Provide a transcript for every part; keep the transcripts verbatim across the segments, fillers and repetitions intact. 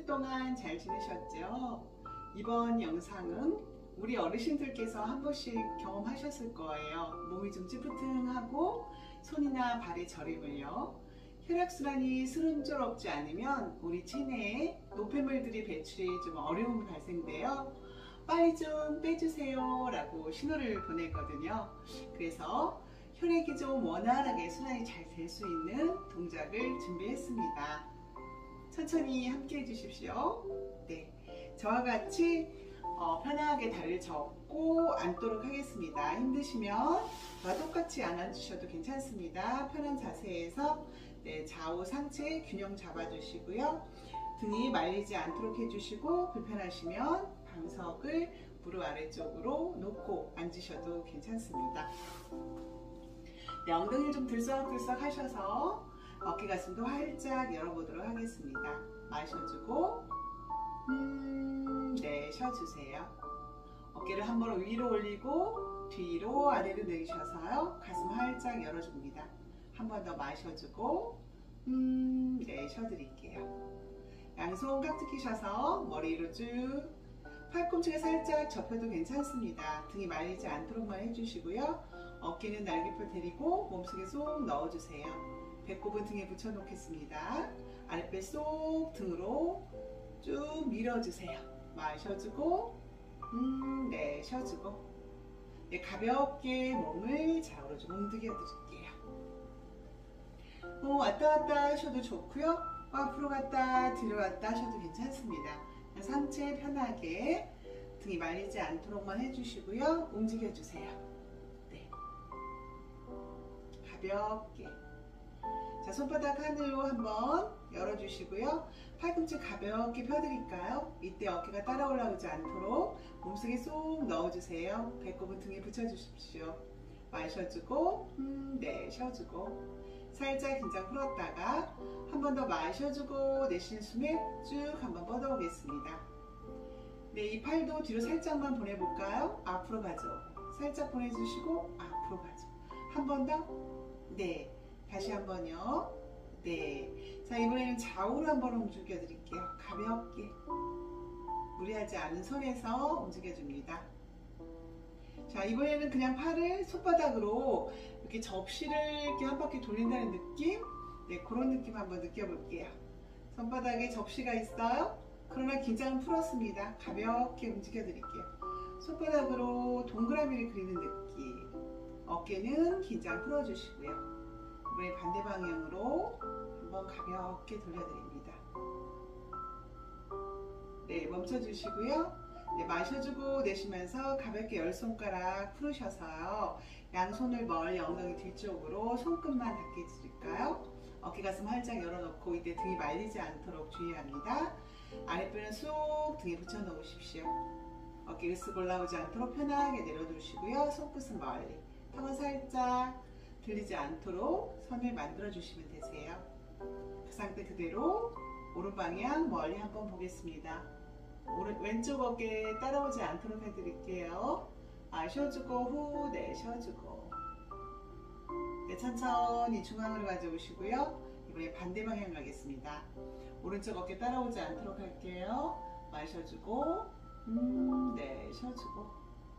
동안 잘 지내셨죠? 이번 영상은 우리 어르신들께서 한 번씩 경험하셨을 거예요. 몸이 좀 찌뿌둥하고 손이나 발에 저림을요. 혈액순환이 스름스럽지 않으면 우리 체내에 노폐물들이 배출이 좀 어려움이 발생돼요. 빨리 좀 빼주세요 라고 신호를 보냈거든요. 그래서 혈액이 좀 원활하게 순환이 잘 될 수 있는 동작을 준비했습니다. 천천히 함께 해주십시오. 네, 저와 같이 어, 편하게 다리를 접고 앉도록 하겠습니다. 힘드시면 저와 똑같이 안 앉으셔도 괜찮습니다. 편한 자세에서 네, 좌우 상체 균형 잡아주시고요. 등이 말리지 않도록 해주시고, 불편하시면 방석을 무릎 아래쪽으로 놓고 앉으셔도 괜찮습니다. 네, 엉덩이를 좀 들썩들썩 하셔서 어깨 가슴도 활짝 열어보도록 하겠습니다. 마셔주고 음, 네, 쉬어주세요. 어깨를 한 번 위로 올리고 뒤로 아래로 내리셔서요. 가슴 활짝 열어줍니다. 한 번 더 마셔주고 음, 네, 쉬어드릴게요. 양손 깍지 끼셔서 머리 위로 쭉, 팔꿈치가 살짝 접혀도 괜찮습니다. 등이 말리지 않도록만 해주시고요. 어깨는 날개뼈 데리고 몸속에 쏙 넣어주세요. 배꼽은 등에 붙여 놓겠습니다. 아랫배 쏙 등으로 쭉 밀어주세요. 마셔주고 음, 네, 쉬어주고 네, 가볍게 몸을 좌우로 좀 움직여 드릴게요. 어, 왔다 갔다 하셔도 좋고요. 앞으로 갔다 뒤로 갔다 하셔도 괜찮습니다. 상체 편하게 등이 말리지 않도록만 해주시고요. 움직여주세요. 네, 가볍게. 자, 손바닥 하늘로 한번 열어주시고요. 팔꿈치 가볍게 펴드릴까요? 이때 어깨가 따라 올라오지 않도록 몸속에 쏙 넣어주세요. 배꼽은 등에 붙여주십시오. 마셔주고 음, 네, 쉬어주고 살짝 긴장 풀었다가 한 번 더 마셔주고 내쉬는 숨에 쭉 한번 뻗어오겠습니다. 네, 이 팔도 뒤로 살짝만 보내볼까요? 앞으로 가죠. 살짝 보내주시고 앞으로 가죠. 한 번 더. 네, 다시 한 번요. 네, 자, 이번에는 좌우로 한번 움직여 드릴게요. 가볍게 무리하지 않은 선에서 움직여 줍니다. 자, 이번에는 그냥 팔을 손바닥으로 이렇게 접시를 이렇게 한 바퀴 돌린다는 느낌? 네, 그런 느낌 한번 느껴볼게요. 손바닥에 접시가 있어요. 그러나 긴장은 풀었습니다. 가볍게 움직여 드릴게요. 손바닥으로 동그라미를 그리는 느낌. 어깨는 긴장 풀어주시고요. 이번에 반대 방향으로 한번 가볍게 돌려드립니다. 네, 멈춰주시고요. 네, 마셔주고 내쉬면서 가볍게 열 손가락 풀으셔서요. 양손을 멀리 엉덩이 뒤쪽으로 손끝만 닿게 해드릴까요? 어깨 가슴 활짝 열어놓고 이때 등이 말리지 않도록 주의합니다. 아랫배는 쏙 등에 붙여 놓으십시오. 어깨가 쓱 올라오지 않도록 편하게 내려두시고요. 손끝은 멀리. 턱은 살짝 들리지 않도록 선을 만들어 주시면 되세요. 그 상태 그대로 오른 방향 멀리 한번 보겠습니다. 오른, 왼쪽 어깨 따라오지 않도록 해드릴게요. 아, 쉬어주고 후, 네, 쉬어주고 네, 천천히 중앙으로 가져오시고요. 이번에 반대 방향 가겠습니다. 오른쪽 어깨 따라오지 않도록 할게요. 마셔주고 음, 네, 쉬어주고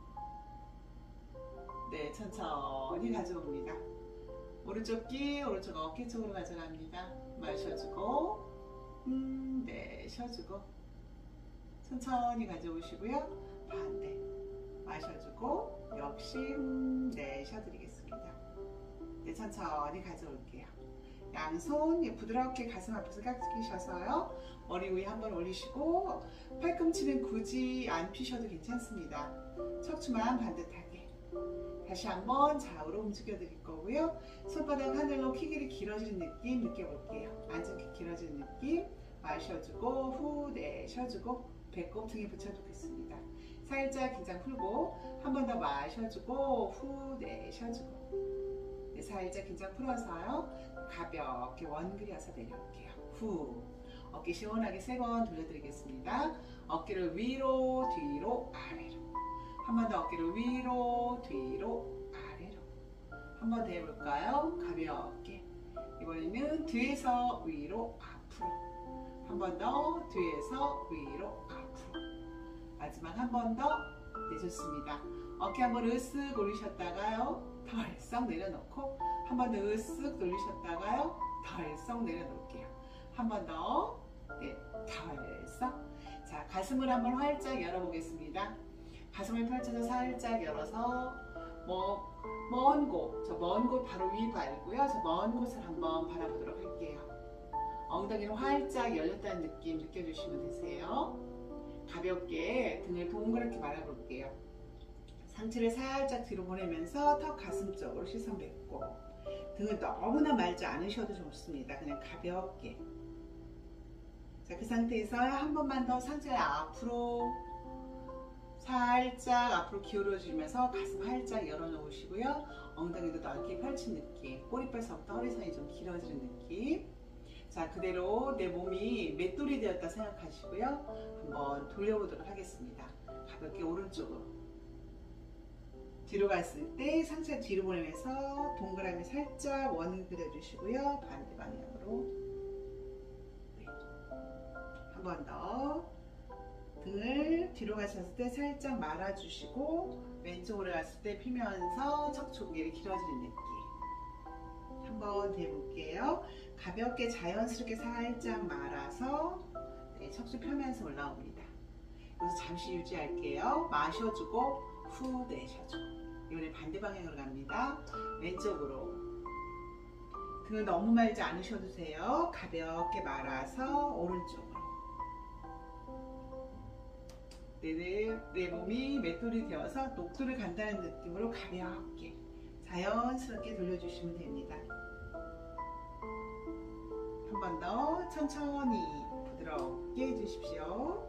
네, 천천히 가져옵니다. 오른쪽 귀, 오른쪽 어깨 쪽으로 가져갑니다. 마셔주고 음, 네, 쉬어주고 천천히 가져오시고요. 반대 마셔주고 역시 음, 네, 쉬어드리겠습니다. 네, 천천히 가져올게요. 양손 부드럽게 가슴 앞에서 깍지 끼셔서요. 머리 위에 한번 올리시고 팔꿈치는 굳이 안 피셔도 괜찮습니다. 척추만 반듯하게. 다시 한번 좌우로 움직여 드릴 거고요. 손바닥 하늘로 키 길이 길어지는 느낌 느껴볼게요. 앉은 키 길어지는 느낌. 마셔주고 후, 네, 쉬어주고 배꼽 등에 붙여두겠습니다. 살짝 긴장 풀고 한 번 더 마셔주고 후, 네, 쉬어주고 네, 살짝 긴장 풀어서요. 가볍게 원 그려서 내려올게요. 후, 어깨 시원하게 세 번 돌려드리겠습니다. 어깨를 위로 뒤로 아래로 한 번 더 어깨를 위로 뒤로 아래로 한 번 더 해볼까요? 가볍게 이번에는 뒤에서 위로 앞으로 한 번 더 뒤에서 위로 앞으로. 마지막 한 번 더. 네, 좋습니다. 어깨 한번 으쓱 올리셨다가요. 덜썩 내려놓고 한 번 더 으쓱 돌리셨다가요. 덜썩 내려놓을게요. 한 번 더. 네, 덜썩. 자, 가슴을 한번 활짝 열어보겠습니다. 가슴을 펼쳐서 살짝 열어서 뭐 먼 곳, 저 먼 곳 바로 위 발고요. 저 먼 곳을 한번 바라보도록 할게요. 엉덩이를 활짝 열렸다는 느낌 느껴주시면 되세요. 가볍게 등을 동그랗게 말아볼게요. 상체를 살짝 뒤로 보내면서 턱 가슴 쪽으로 시선 뱉고 등을 너무나 말지 않으셔도 좋습니다. 그냥 가볍게. 자, 그 상태에서 한 번만 더 상체를 앞으로 살짝 앞으로 기울여주면서 가슴 활짝 열어놓으시고요. 엉덩이도 넓게 펼친 느낌, 꼬리뼈에서부터 허리선이 좀 길어지는 느낌. 자, 그대로 내 몸이 맷돌이 되었다 생각하시고요. 한번 돌려보도록 하겠습니다. 가볍게 오른쪽으로. 뒤로 갔을 때 상체 뒤로 보내면서 동그라미 살짝 원을 그려주시고요. 반대 방향으로. 네. 한 번 더. 등을 뒤로 가셨을 때 살짝 말아주시고 왼쪽으로 갔을 때 피면서 척추 고개를 길어지는 느낌. 한번 해볼게요. 가볍게 자연스럽게 살짝 말아서 네, 척추 펴면서 올라옵니다. 여기서 잠시 유지할게요. 마셔주고 후 내쉬어주고. 이번에 반대 방향으로 갑니다. 왼쪽으로. 등을 너무 말지 않으셔도 돼요. 가볍게 말아서 오른쪽으로. 내, 내 몸이 맷돌이 되어서 녹두를 간다는 느낌으로 가볍게 자연스럽게 돌려주시면 됩니다. 한 번 더 천천히 부드럽게 해주십시오.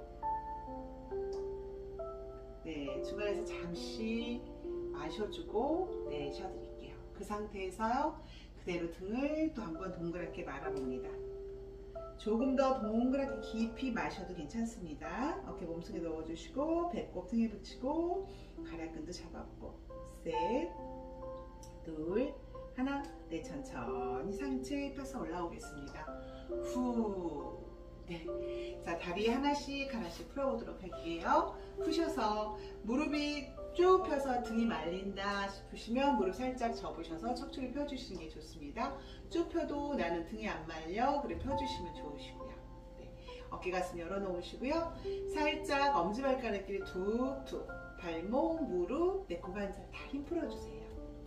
네, 중간에서 잠시 마셔주고 내쉬어드릴게요. 그 상태에서 그대로 등을 또 한번 동그랗게 말아봅니다. 조금 더 동그랗게 깊이 마셔도 괜찮습니다. 어깨 몸속에 넣어주시고 배꼽 등에 붙이고 가략근도 잡았고 셋, 둘, 하나. 네, 천천히 상체 펴서 올라오겠습니다. 후. 네. 자, 다리 하나씩 하나씩 풀어보도록 할게요. 푸셔서 무릎이 쭉 펴서 등이 말린다 싶으시면 무릎 살짝 접으셔서 척추를 펴주시는 게 좋습니다. 쭉 펴도 나는 등이 안 말려. 그래 펴주시면 좋으시고요. 네. 어깨 가슴 열어놓으시고요. 살짝 엄지발가락끼리 툭툭 발목, 무릎, 내 고관절 다 힘 풀어주세요.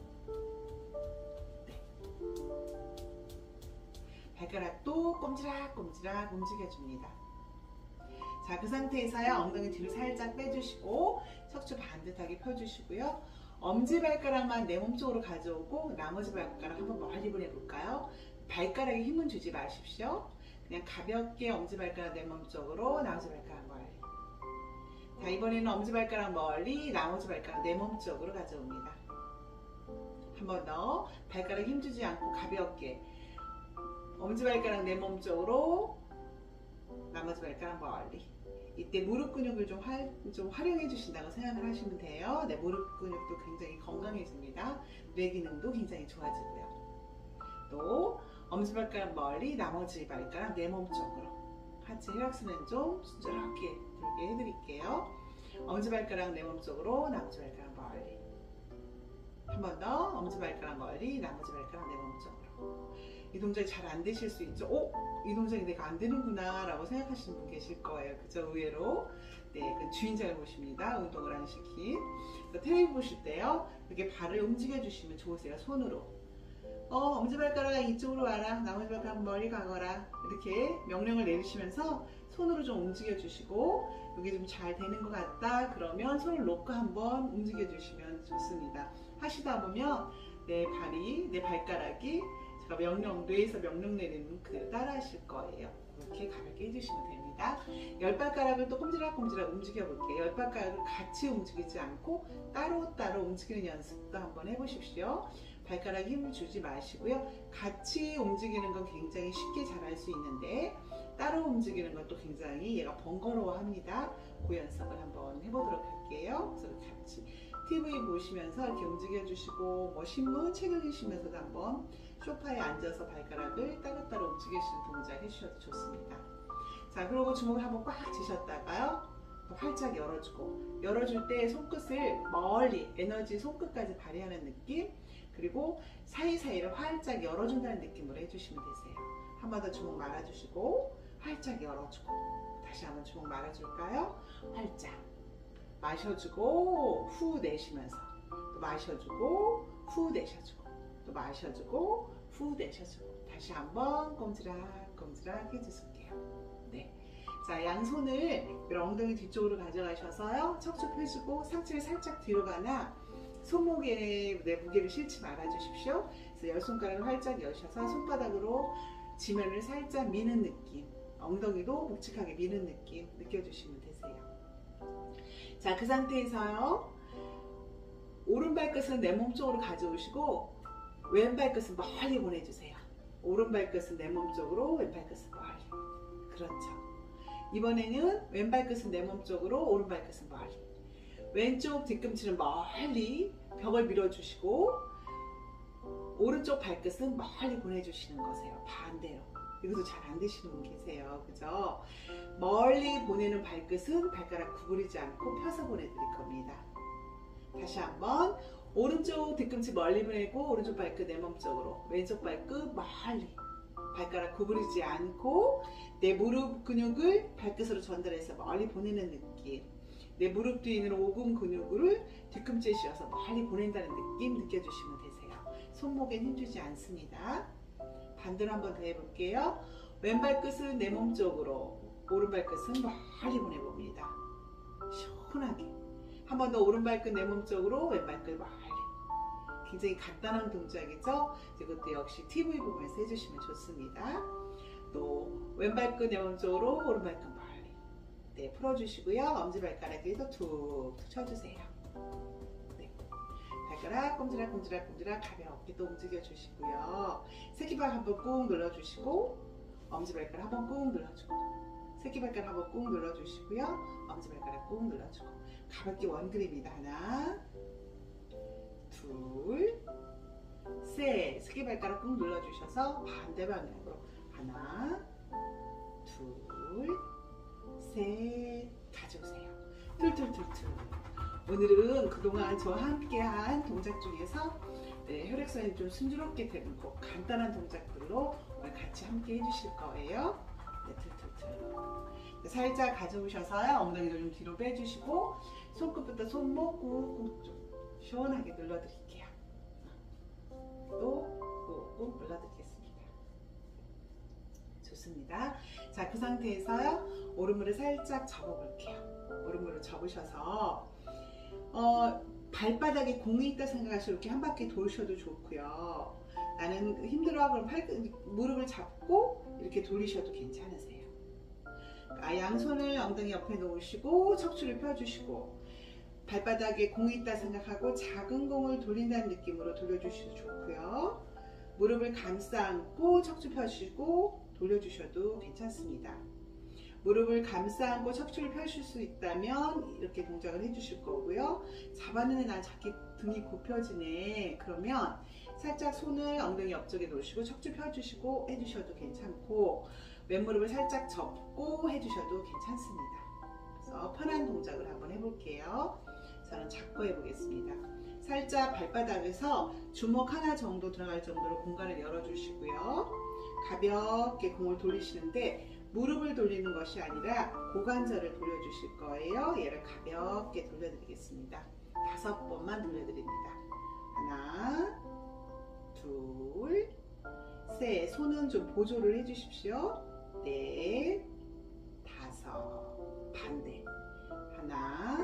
네. 발가락도 꼼지락꼼지락 움직여줍니다. 자, 그 상태에서요. 엉덩이 뒤로 살짝 빼주시고 척추 반듯하게 펴주시고요. 엄지발가락만 내 몸쪽으로 가져오고 나머지 발가락 한번 멀리 보내볼까요? 발가락에 힘은 주지 마십시오. 그냥 가볍게 엄지발가락 내 몸쪽으로 나머지 발가락 멀리. 자, 이번에는 엄지발가락 멀리 나머지 발가락 내 몸쪽으로 가져옵니다. 한 번 더 발가락 힘주지 않고 가볍게 엄지발가락 내 몸쪽으로 나머지 발가락 멀리. 이때 무릎 근육을 좀, 활, 좀 활용해 주신다고 생각을 하시면 돼요. 네, 무릎 근육도 굉장히 건강해집니다. 뇌 기능도 굉장히 좋아지고요. 또 엄지발가락 멀리 나머지 발가락 내 몸쪽으로. 하체 혈액순환 좀 순조롭게 돌게 해드릴게요. 엄지발가락 내 몸쪽으로 나머지 발가락 멀리. 한 번 더 엄지발가락 멀리 나머지 발가락 내 몸쪽으로. 이 동작이 잘 안 되실 수 있죠. 오, 이 동작이 내가 안 되는구나 라고 생각하시는 분 계실 거예요. 그죠? 의외로. 네, 그 주인 잘못입니다. 운동을 안 시킨. 텔레비 보실 때요. 이렇게 발을 움직여 주시면 좋으세요. 손으로. 어, 엄지발가락 이쪽으로 와라. 나머지 발가락 멀리 가거라. 이렇게 명령을 내리시면서 손으로 좀 움직여 주시고 이게 좀 잘 되는 것 같다. 그러면 손을 놓고 한번 움직여 주시면 좋습니다. 하시다 보면 내 발이, 내 발가락이 제가 명령, 뇌에서 명령 내리는 그 따라 하실 거예요. 이렇게 가볍게 해주시면 됩니다. 열 발가락을 또 꼼지락꼼지락 움직여 볼게요. 열 발가락을 같이 움직이지 않고 따로따로 움직이는 연습도 한번 해보십시오. 발가락에 힘을 주지 마시고요. 같이 움직이는 건 굉장히 쉽게 잘 할 수 있는데 따로 움직이는 것도 굉장히 얘가 번거로워 합니다. 그 연습을 한번 해보도록 할게요. 그래서 같이 티비 보시면서 이렇게 움직여 주시고 뭐 신문, 책 읽으시면서도 한번 소파에 앉아서 발가락을 따로따로 움직이시는 동작 해주셔도 좋습니다. 자, 그리고 주먹을 한번 꽉 쥐셨다가요. 또 활짝 열어주고, 열어줄 때 손끝을 멀리 에너지 손끝까지 발휘하는 느낌, 그리고 사이사이를 활짝 열어준다는 느낌으로 해주시면 되세요. 한 번 더 주먹 말아주시고 활짝 열어주고, 다시 한번 주먹 말아줄까요? 활짝 마셔주고 후 내쉬면서 또 마셔주고 후 내쉬어주고, 또 마셔주고 후 내쉬어주고, 다시 한번 꼼지락 꼼지락 해주실게요. 네. 자, 양손을 엉덩이 뒤쪽으로 가져가셔서요. 척추 펴시고 상체를 살짝 뒤로 가나 손목에 내 무게를 실지 말아 주십시오. 그래서 열 손가락을 활짝 여셔서 손바닥으로 지면을 살짝 미는 느낌, 엉덩이도 묵직하게 미는 느낌 느껴주시면 되세요. 자, 그 상태에서요. 오른발끝은 내 몸쪽으로 가져오시고 왼발끝은 멀리 보내주세요. 오른발끝은 내 몸쪽으로, 왼발끝은 멀리. 그렇죠. 이번에는 왼발끝은 내 몸쪽으로, 오른발끝은 멀리. 왼쪽 뒤꿈치는 멀리 벽을 밀어주시고 오른쪽 발끝은 멀리 보내주시는 거세요. 반대로. 이것도 잘 안 되시는 분 계세요. 그죠? 멀리 보내는 발끝은 발가락 구부리지 않고 펴서 보내드릴 겁니다. 다시 한번 오른쪽 뒤꿈치 멀리 보내고 오른쪽 발끝 내 몸쪽으로, 왼쪽 발끝 멀리 발가락 구부리지 않고 내 무릎 근육을 발끝으로 전달해서 멀리 보내는 느낌, 내 무릎 뒤에 있는 오금 근육을 뒤꿈치에 씌워서 멀리 보낸다는 느낌 느껴주시면 되세요. 손목엔 힘주지 않습니다. 반대로 한번 더 해볼게요. 왼발끝은 내 몸쪽으로, 오른발끝은 멀리 보내봅니다. 시원하게. 한 번 더 오른발끝 내 몸쪽으로, 왼발끝 멀리. 굉장히 간단한 동작이죠. 이것도 역시 티비 보면서 해주시면 좋습니다. 또 왼발끝 내 몸쪽으로, 오른발끝 멀리. 네, 풀어주시고요. 엄지발가락에도 툭툭 쳐주세요. 네. 발가락 꼼지락 꼼지락 꼼지락 가볍게 또 움직여 주시고요. 새끼발 한번 꾹 눌러주시고 엄지발가락 한번 꾹 눌러주고, 새끼발가락 한번 꾹 눌러주시고요. 엄지발가락 꾹 눌러주고, 가볍게 원그립니다. 하나, 둘, 셋. 새끼발가락 꾹 눌러주셔서 반대 방향으로 하나, 둘, 셋. 가져오세요. 툴툴툴툴. 오늘은 그동안 저와 함께한 동작 중에서 네, 혈액순환이 좀 순조롭게 되는 거 간단한 동작들로 오늘 같이 함께 해주실 거예요. 네, 툴툴툴. 살짝 가져오셔서요. 엉덩이를 좀 뒤로 빼주시고 손끝부터 손목 꾹꾹 좀 시원하게 눌러드릴게요. 또 꾹꾹 눌러드리겠습니다. 좋습니다. 자, 그 상태에서요. 오른무를 살짝 접어볼게요. 오른무를 접으셔서 어, 발바닥에 공이 있다 생각하시고 이렇게 한 바퀴 돌으셔도 좋고요. 나는 힘들어 그럼 팔, 무릎을 잡고 이렇게 돌리셔도 괜찮으세요. 아, 양손을 엉덩이 옆에 놓으시고 척추를 펴주시고 발바닥에 공이 있다 생각하고 작은 공을 돌린다는 느낌으로 돌려주셔도 좋고요. 무릎을 감싸 안고 척추 펴시고 돌려주셔도 괜찮습니다. 무릎을 감싸 안고 척추를 펴실 수 있다면 이렇게 동작을 해주실 거고요. 잡았는데 난 자기 등이 굽혀지네. 그러면 살짝 손을 엉덩이 옆쪽에 놓으시고 척추 펴주시고 해주셔도 괜찮고, 왼무릎을 살짝 접고 해주셔도 괜찮습니다. 그래서 편한 동작을 한번 해볼게요. 저는 잡고 해보겠습니다. 살짝 발바닥에서 주먹 하나 정도 들어갈 정도로 공간을 열어주시고요. 가볍게 공을 돌리시는데 무릎을 돌리는 것이 아니라 고관절을 돌려주실 거예요. 얘를 가볍게 돌려드리겠습니다. 다섯 번만 돌려드립니다. 하나, 둘, 셋. 손은 좀 보조를 해주십시오. 넷, 다섯. 반대. 하나,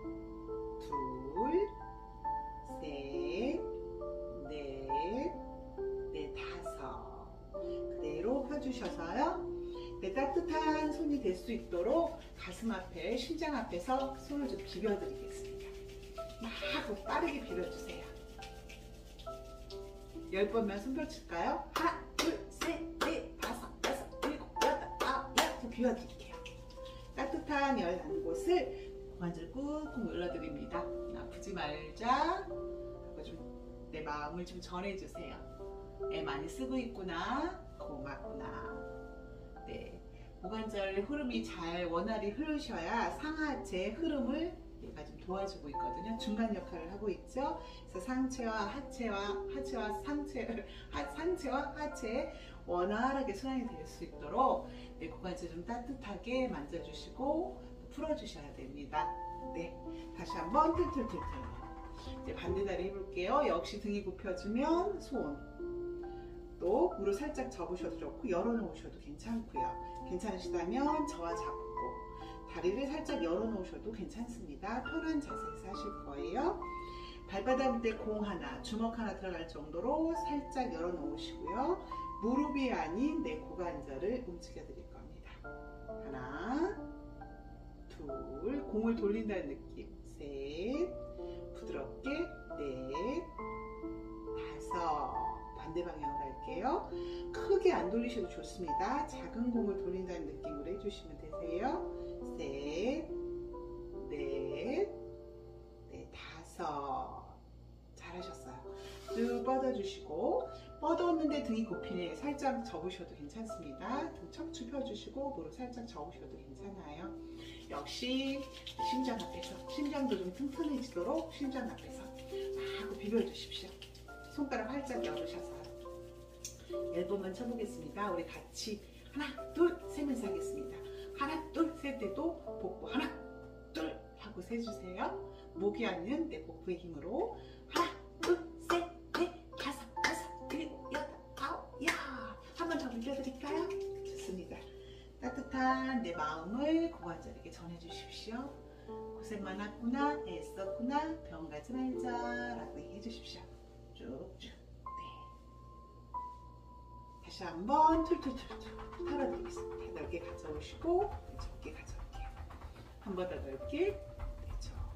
둘, 셋, 넷, 넷, 다섯. 그대로 펴주셔서요. 네, 따뜻한 손이 될 수 있도록 가슴 앞에, 심장 앞에서 손을 좀 비벼드리겠습니다. 막 빠르게 비벼주세요. 열 번만 손 펼칠까요? 하나, 둘, 셋, 넷, 다섯, 여섯, 일곱, 여덟, 아홉, 열. 비워드릴게요. 따뜻한 열 나는 곳을 고관절 꾹꾹 눌러드립니다. 아프지 말자 하고 좀 내 마음을 좀 전해주세요. 애 많이 쓰고 있구나, 고맙구나. 네, 고관절 흐름이 잘 원활히 흐르셔야 상하체 흐름을 얘가 좀 도와주고 있거든요. 중간 역할을 하고 있죠. 그래서 상체와 하체와 하체와 상체, 하, 상체와 하체 원활하게 순환이 될 수 있도록 네, 고관절 좀 따뜻하게 만져주시고 풀어주셔야 됩니다. 네, 다시 한번 툴툴툴툴. 이제 반대다리 해볼게요. 역시 등이 굽혀주면 손. 또 무릎 살짝 접으셔도 좋고 열어놓으셔도 괜찮고요. 괜찮으시다면 저와 잡고 다리를 살짝 열어놓으셔도 괜찮습니다. 편한 자세에서 하실 거예요. 발바닥 밑에 공 하나, 주먹 하나 들어갈 정도로 살짝 열어놓으시고요. 무릎이 아닌 내 고관절을 움직여 드릴 겁니다. 하나, 둘, 공을 돌린다는 느낌. 셋, 부드럽게, 넷, 다섯. 반대 방향으로 할게요. 크게 안 돌리셔도 좋습니다. 작은 공을 돌린다는 느낌으로 해주시면 되세요. 셋, 넷, 네, 다섯. 잘하셨어요. 쭉 뻗어주시고, 뻗었는데 등이 굽히네. 살짝 접으셔도 괜찮습니다. 등 척추 펴주시고 무릎 살짝 접으셔도 괜찮아요. 역시 심장 앞에서, 심장도 좀 튼튼해지도록 심장 앞에서 막 비벼주십시오. 손가락 활짝 열으셔서 앨범만 쳐보겠습니다. 우리 같이 하나 둘 세면서 하겠습니다. 하나 둘 셀 때도 복부 하나 둘 하고 세주세요. 목이 앉는 내 복부의 힘으로 하나 둘 셋 넷 다섯 다섯 일곱 여덟 아홉 야 한 번 더 빌려드릴까요? 좋습니다. 따뜻한 내 마음을 고관절에게 전해주십시오. 고생 많았구나, 애썼구나, 병 가지 말자 라고 얘기해 주십시오. 쭉쭉. 네. 다시 한번 툴툴툴툴 털어드리겠습니다. 넓게 가져오시고 적게 가져올게요. 한 번 더 넓게, 네,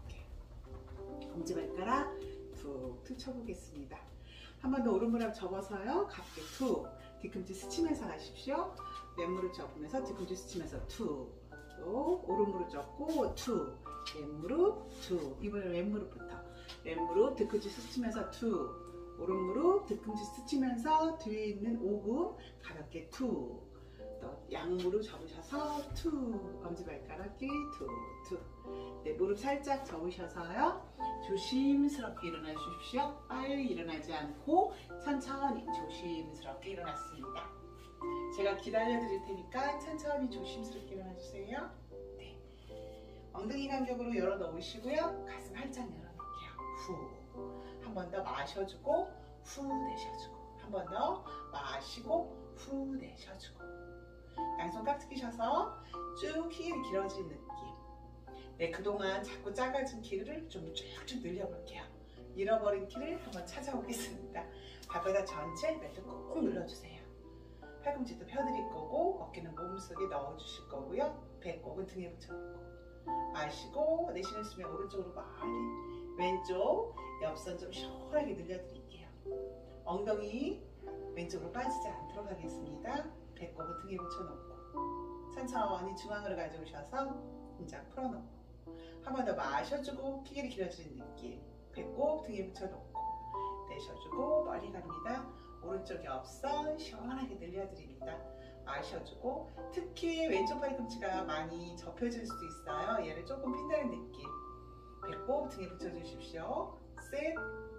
적게. 엄지발가락 툭 툭 쳐보겠습니다. 한 번 더 오른무릎 접어서요. 가볍게 툭. 뒤꿈치 스치면서 가십시오. 왼무릎 접으면서 뒤꿈치 스치면서 툭. 또 오른무릎 접고 툭. 왼무릎 툭. 이번엔 왼무릎부터. 왼무릎 뒤꿈치 스치면서 툭. 오른무릎 뒤꿈치 스치면서 뒤에 있는 오금 가볍게 툭. 또 양무릎 접으셔서 툭. 엄지발가락이 툭 툭. 네, 무릎 살짝 접으셔서요. 조심스럽게 일어나 주십시오. 빨리 일어나지 않고 천천히 조심스럽게 일어났습니다. 제가 기다려 드릴 테니까 천천히 조심스럽게 일어나 주세요. 네. 엉덩이 간격으로 열어 놓으시고요. 가슴 활짝 열어놓을게요. 후. 한 번 더 마셔주고 후 내쉬어주고 한 번 더 마시고 후 내쉬어주고 양손 깍지 끼셔서 쭉 키를 길어진 느낌. 네, 그동안 자꾸 작아진 키를 좀 쭉쭉 늘려볼게요. 잃어버린 키를 한번 찾아오겠습니다. 발바닥 전체 매트 꾹 눌러주세요. 팔꿈치도 펴드릴 거고 어깨는 몸속에 넣어주실 거고요. 배꼽은 등에 붙여놓고 마시고 내쉬는 숨에 오른쪽으로 멀리 왼쪽 옆선 좀 시원하게 늘려드릴게요. 엉덩이 왼쪽으로 빠지지 않도록 하겠습니다. 배꼽은 등에 붙여놓고 천천히 중앙으로 가져오셔서 동작 풀어놓고 한 번 더 마셔주고 키길이 길어지는 느낌. 배꼽 등에 붙여놓고 내쉬어주고 멀리 갑니다. 오른쪽 옆선 시원하게 늘려드립니다. 마셔주고 특히 왼쪽 팔꿈치가 많이 접혀질 수도 있어요. 얘를 조금 핀다는 느낌. 배꼽 등에 붙여주십시오. 셋,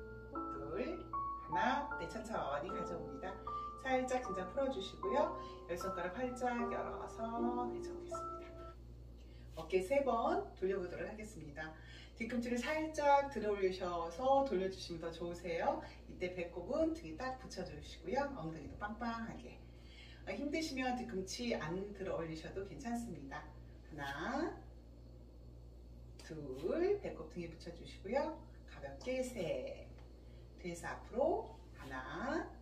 둘, 하나, 네, 천천히 가져옵니다. 살짝 긴장 풀어주시고요. 열 손가락 활짝 열어서 내려오겠습니다. 어깨 세 번 돌려보도록 하겠습니다. 뒤꿈치를 살짝 들어 올리셔서 돌려주시면 더 좋으세요. 이때 배꼽은 등에 딱 붙여주시고요. 엉덩이도 빵빵하게. 힘드시면 뒤꿈치 안 들어 올리셔도 괜찮습니다. 하나, 둘, 배꼽 등에 붙여주시고요. 가볍게 셋, 뒤에서 앞으로 하나,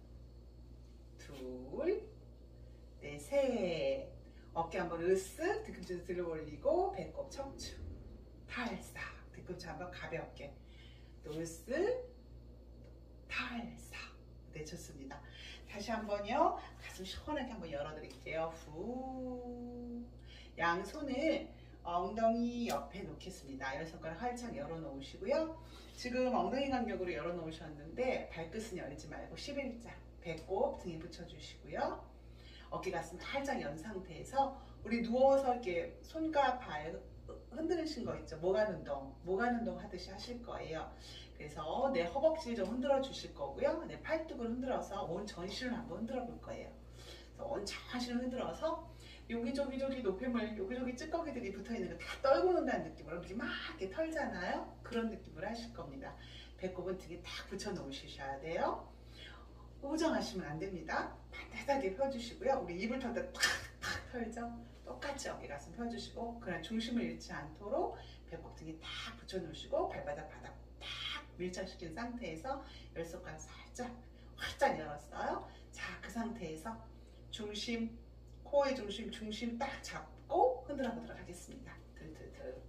둘, 넷, 셋. 어깨 한번 으쓱, 뒤꿈치도 들어 올리고 배꼽 척추, 탈사, 뒤꿈치 한번 가볍게 또 으쓱, 탈사. 네, 좋습니다. 다시 한번요. 가슴 시원하게 한번 열어드릴게요. 후. 양손을 엉덩이 옆에 놓겠습니다. 열 손가락 활짝 열어놓으시고요. 지금 엉덩이 간격으로 열어놓으셨는데 발끝은 열지 말고 십일자 배꼽 등에 붙여주시고요. 어깨 가슴 활짝 연 상태에서 우리 누워서 이렇게 손과 발 흔드신 거 있죠? 모관 운동, 모관 운동 하듯이 하실 거예요. 그래서 내 허벅지 좀 흔들어 주실 거고요. 내 팔뚝을 흔들어서 온 전신을 한번 흔들어 볼 거예요. 그래서 온 전신을 흔들어서 여기저기 저기 노폐물, 여기저기 찌꺼기들이 붙어 있는 거 다 떨고 논다는 느낌으로 이렇게 막 이렇게 털잖아요. 그런 느낌으로 하실 겁니다. 배꼽은 등에 딱 붙여 놓으셔야 돼요. 우정하시면 안 됩니다. 반듯하게 펴주시고요. 우리 입을 털 때 탁탁 털죠. 똑같이 어깨 가슴 펴주시고, 그냥 중심을 잃지 않도록 배꼽 등에 딱 붙여 놓으시고, 발바닥 바닥 딱 밀착시킨 상태에서 열손가락 살짝 활짝 열었어요. 자, 그 상태에서 중심, 코의 중심, 중심 딱 잡고 흔들어 보도록 하겠습니다. 들들들.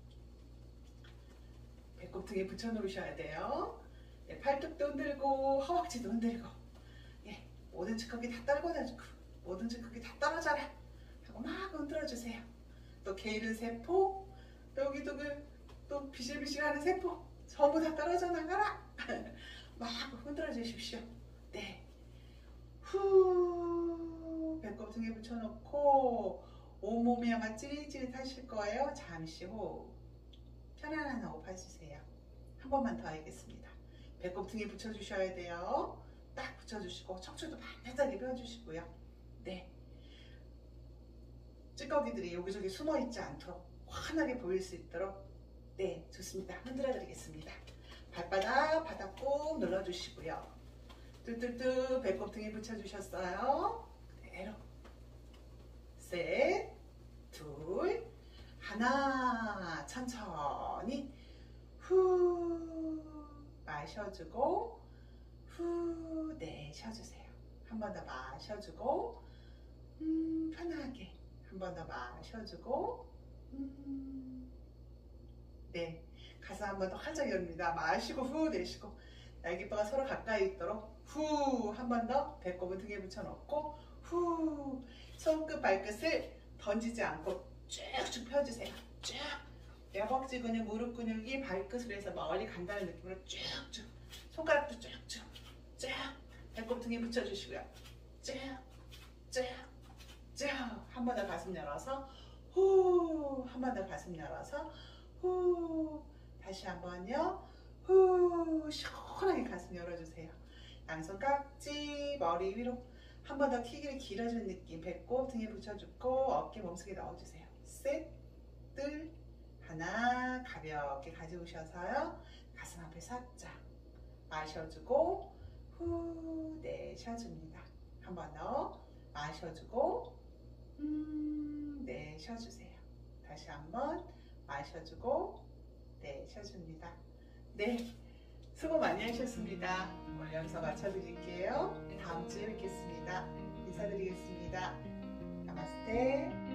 배꼽 등에 붙여 놓으셔야 돼요. 네, 팔뚝도 흔들고 허벅지도 흔들고, 예, 모든 찌꺼기 다 떨궈내주고 모든 찌꺼기 다 떨어져라 하고 막 흔들어 주세요. 또 게으른 세포, 또 여기도 그 또 비실비실하는 세포 전부 다 떨어져 나가라. 막 흔들어 주십시오. 네. 후, 배꼽 등에 붙여놓고 온몸이 아마 찌릿찌릿하실 거예요. 잠시 후 편안한 호흡 해주세요. 한 번만 더 하겠습니다. 배꼽 등에 붙여주셔야 돼요. 딱 붙여주시고 척추도 반듯하게 펴주시고요. 네, 찌꺼기들이 여기저기 숨어있지 않도록 환하게 보일 수 있도록, 네, 좋습니다. 흔들어 드리겠습니다. 발바닥 바닥 꾹 눌러주시고요. 뚜뚜뚜 배꼽 등에 붙여주셨어요. 그대로 셋, 둘, 하나. 천천히 후 마셔주고 후 내쉬어주세요. 한 번 더 마셔주고 음, 편하게 한 번 더 마셔주고 음, 네, 가슴 한 번 더 활짝 열립니다. 마시고 후 내쉬고 날개뼈가 서로 가까이 있도록 후 한 번 더 배꼽을 등에 붙여놓고 후 손끝 발끝을 던지지 않고 쭉쭉 펴주세요. 쭉 허벅지 근육, 무릎 근육이 발끝으로 해서 멀리 간다는 느낌으로 쭉쭉 손가락도 쭉쭉 쭉 배꼽 등에 붙여주시고요. 쭉쭉쭉 한 번 더 가슴 열어서 후 한 번 더 가슴 열어서 후 다시 한 번요. 후 시원하게 가슴 열어주세요. 양손 깍지 머리 위로 한 번 더 키기를 길어진 느낌. 배꼽 등에 붙여주고 어깨 몸속에 넣어주세요. 셋, 둘, 하나. 가볍게 가져오셔서요. 가슴 앞에 살짝 마셔주고 후 내쉬어줍니다. 한 번 더 마셔주고 음, 내쉬어주세요. 다시 한번 마셔주고 내쉬어줍니다. 네, 수고 많이 하셨습니다. 오늘 여기서 마쳐드릴게요. 다음 주에 뵙겠습니다. 인사드리겠습니다. 나마스테.